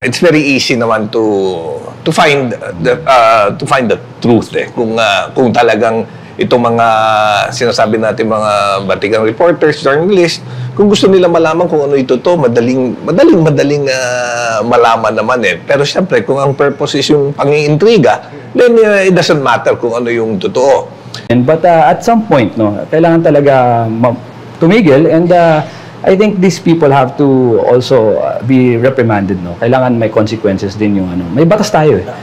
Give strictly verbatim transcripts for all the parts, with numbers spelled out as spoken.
It's very easy naman to to find the uh, to find the truth eh. Kung uh, kung talagang itong mga sinasabi natin mga batikang reporters, journalists, kung gusto nila malaman kung ano ito to, madaling madaling madaling uh, malaman naman eh. Pero siyempre kung ang purpose is yung pangiintriga, then uh, it doesn't matter kung ano yung totoo. And but uh, at some point, no, kailangan talaga tumigil, and uh, I think these people have to also uh, be reprimanded, no. Kailangan may consequences din yung ano. May batas tayo eh.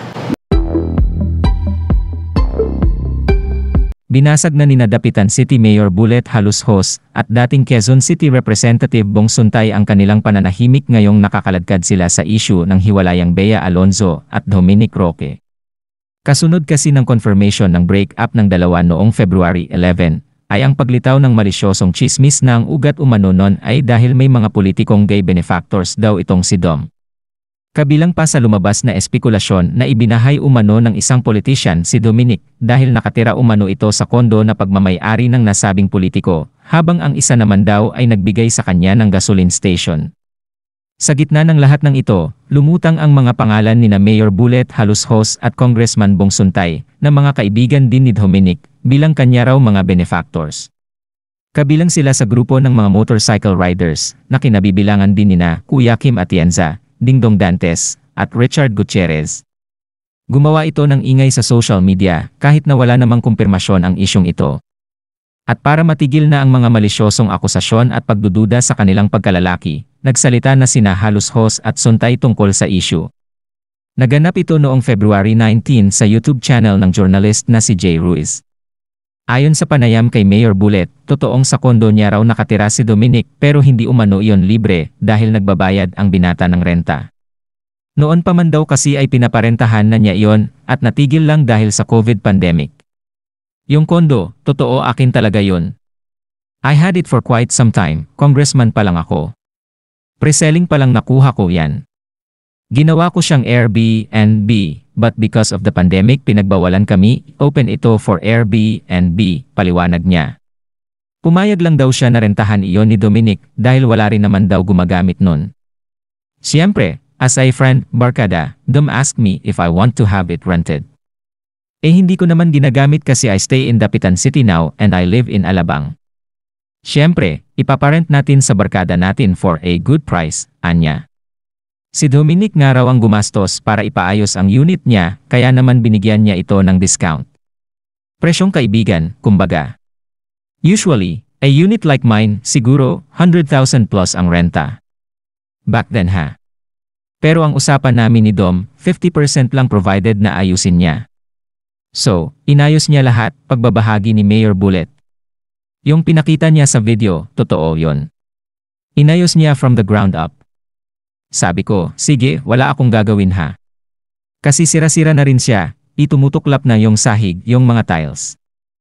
Binasag na ni Dapitan City Mayor Bullet Halushos at dating Quezon City Representative Bong Suntay ang kanilang pananahimik ngayong nakakaladkad sila sa issue ng hiwalayang Bea Alonzo at Dominic Roque. Kasunod kasi ng confirmation ng break-up ng dalawa noong February eleventh, ay ang paglitaw ng malisyosong chismis na ang ugat umano nun ay dahil may mga politikong gay benefactors daw itong si Dom. Kabilang pa sa lumabas na espekulasyon na ibinahay umano ng isang politician si Dominic dahil nakatira umano ito sa kondo na pagmamay-ari ng nasabing politiko, habang ang isa naman daw ay nagbigay sa kanya ng gasoline station. Sa gitna ng lahat ng ito, lumutang ang mga pangalan ni na Mayor Bullet Halushos at Congressman Bong Suntay na mga kaibigan din ni Dominic bilang kanya raw mga benefactors. Kabilang sila sa grupo ng mga motorcycle riders na kinabibilangan din nina Kuya Kim Atienza, Dingdong Dantes, at Richard Gutierrez. Gumawa ito ng ingay sa social media kahit na wala namang kumpirmasyon ang isyong ito. At para matigil na ang mga malisyosong akusasyon at pagdududa sa kanilang pagkalalaki, nagsalita na sina Halushos at Suntay tungkol sa issue. Naganap ito noong February nineteenth sa YouTube channel ng journalist na si Jay Ruiz. Ayon sa panayam kay Mayor Bullet, totoong sa kondo niya raw nakatira si Dominic pero hindi umano iyon libre dahil nagbabayad ang binata ng renta. Noon pa man daw kasi ay pinaparentahan na niya iyon at natigil lang dahil sa COVID pandemic. Yung kondo, totoo akin talaga yun. I had it for quite some time, congressman pa lang ako. Pre-selling pa lang nakuha ko yan. Ginawa ko siyang Airbnb, but because of the pandemic pinagbawalan kami, open ito for Airbnb, paliwanag niya. Pumayag lang daw siya na rentahan iyon ni Dominic dahil wala rin naman daw gumagamit nun. Siyempre, as a friend, barkada, Dom asked me if I want to have it rented. Eh hindi ko naman ginagamit kasi I stay in Dapitan City now and I live in Alabang. Siyempre, ipaparent natin sa barkada natin for a good price, anya. Si Dominic nga raw ang gumastos para ipaayos ang unit niya, kaya naman binigyan niya ito ng discount. Presyong kaibigan, kumbaga. Usually, a unit like mine, siguro, one hundred thousand plus ang renta. Back then ha. Pero ang usapan namin ni Dom, fifty percent lang provided na ayusin niya. So, inayos niya lahat, pagbabahagi ni Mayor Bullet. Yung pinakita niya sa video, totoo yon. Inayos niya from the ground up. Sabi ko, sige, wala akong gagawin ha. Kasi sira-sira na rin siya, itumutuklap na yung sahig, yung mga tiles.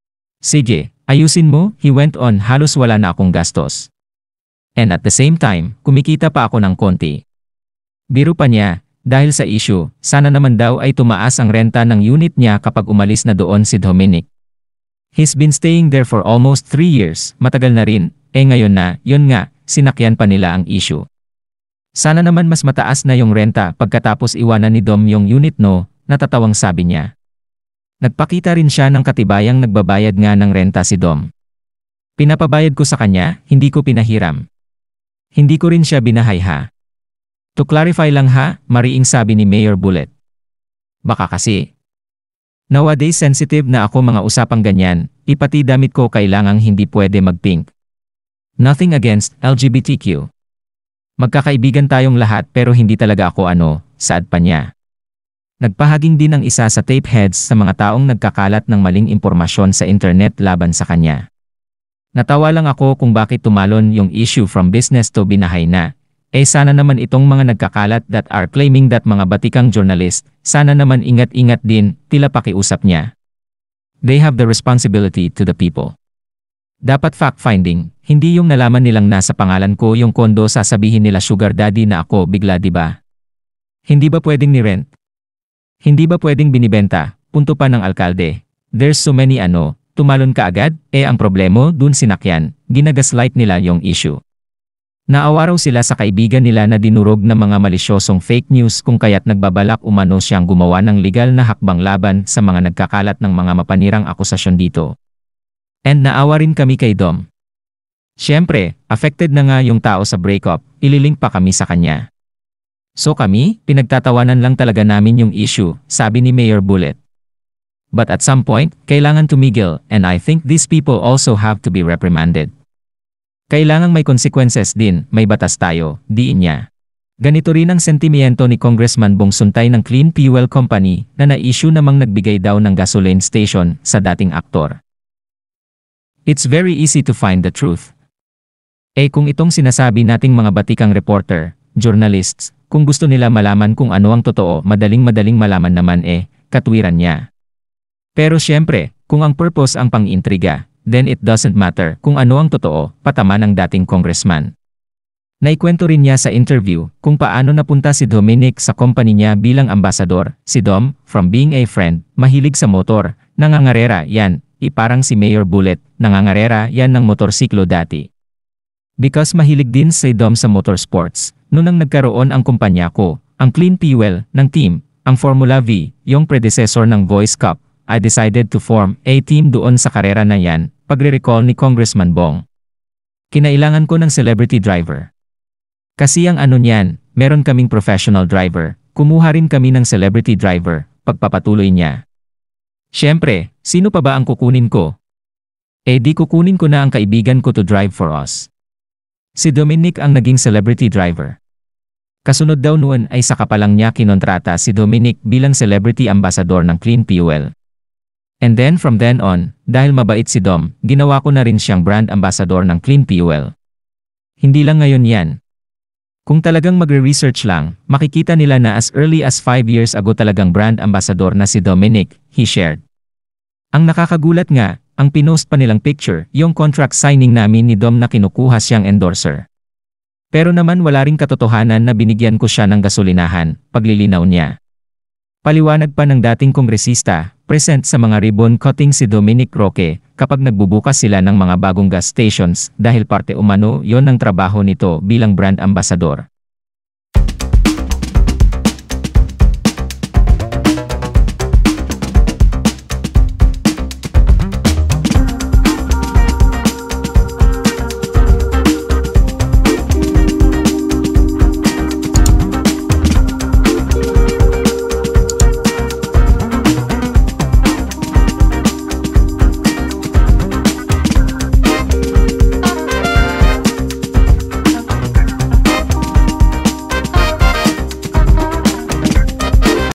Sige, ayusin mo, he went on, halos wala na akong gastos. And at the same time, kumikita pa ako ng konti. Biro pa niya, dahil sa issue, sana naman daw ay tumaas ang renta ng unit niya kapag umalis na doon si Dominic. He's been staying there for almost three years, matagal na rin, eh ngayon na, yun nga, sinakyan pa nila ang issue. Sana naman mas mataas na yung renta pagkatapos iwanan ni Dom yung unit no, natatawang sabi niya. Nagpakita rin siya ng katibayang nagbabayad nga ng renta si Dom. Pinapabayad ko sa kanya, hindi ko pinahiram. Hindi ko rin siya binahay ha. To clarify lang ha, mariing sabi ni Mayor Bullet. Baka kasi. Nowadays sensitive na ako mga usapang ganyan, ipati damit ko kailangang hindi pwede mag-pink. Nothing against L G B T Q. Magkakaibigan tayong lahat pero hindi talaga ako ano, saad pa niya. Nagpahaging din ang isa sa tape heads sa mga taong nagkakalat ng maling impormasyon sa internet laban sa kanya. Natawa lang ako kung bakit tumalon yung issue from business to binahay na. Eh sana naman itong mga nagkakalat that are claiming that mga batikang journalist, sana naman ingat-ingat din, tila pakiusap niya. They have the responsibility to the people. Dapat fact-finding, hindi yung nalaman nilang nasa pangalan ko yung kondo sasabihin nila sugar daddy na ako bigla diba? Hindi ba pwedeng ni-rent? Hindi ba pwedeng binibenta? Punto pa ng alkalde. There's so many ano, tumalon ka agad, eh ang problemo dun sinakyan, ginagaslight nila yung issue. Naawa raw sila sa kaibigan nila na dinurog ng mga malisyosong fake news kung kaya't nagbabalak umano siyang gumawa ng legal na hakbang laban sa mga nagkakalat ng mga mapanirang akusasyon dito. And naawa rin kami kay Dom. Siyempre, affected na nga yung tao sa breakup, ililink pa kami sa kanya. So kami, pinagtatawanan lang talaga namin yung issue, sabi ni Mayor Bullet. But at some point, kailangan tumigil, and I think these people also have to be reprimanded. Kailangang may consequences din, may batas tayo, diin niya. Ganito rin ang sentimiento ni Congressman Bong Suntay ng Clean Fuel Company na na-issue namang nagbigay daw ng gasoline station sa dating aktor. It's very easy to find the truth. Eh kung itong sinasabi nating mga batikang reporter, journalists, kung gusto nila malaman kung ano ang totoo, madaling-madaling malaman naman eh, katwiran niya. Pero syempre, kung ang purpose ang pang-intriga, then it doesn't matter kung ano ang totoo, patama ng dating congressman. Naikwento rin niya sa interview kung paano napunta si Dominic sa company niya bilang ambasador. Si Dom, from being a friend, mahilig sa motor, nangangarera yan, iparang si Mayor Bullet, nangangarera yan ng motorsiklo dati. Because mahilig din si Dom sa motorsports, noon ang nagkaroon ang kumpanya ko, ang Clean Fuel, ng team, ang Formula V, yung predecessor ng Voice Cup, I decided to form a team doon sa karera na yan, pagre-recall ni Congressman Bong. Kinailangan ko ng celebrity driver. Kasi ang ano niyan, meron kaming professional driver, kumuha rin kami ng celebrity driver, pagpapatuloy niya. Siyempre, sino pa ba ang kukunin ko? Eh di kukunin ko na ang kaibigan ko to drive for us. Si Dominic ang naging celebrity driver. Kasunod daw noon ay saka pa lang niya kinontrata si Dominic bilang celebrity ambassador ng Clean Fuel. And then from then on, dahil mabait si Dom, ginawa ko na rin siyang brand ambassador ng Clean Fuel. Hindi lang ngayon yan. Kung talagang magre-research lang, makikita nila na as early as five years ago talagang brand ambassador na si Dominic, he shared. Ang nakakagulat nga, ang pinost pa nilang picture, yung contract signing namin ni Dom na kinukuha siyang endorser. Pero naman wala ring katotohanan na binigyan ko siya ng gasolinahan, paglilinaw niya. Paliwanag pa ng dating kongresista, present sa mga ribbon cutting si Dominic Roque, kapag nagbubukas sila ng mga bagong gas stations dahil parte umano yon ng trabaho nito bilang brand ambassador.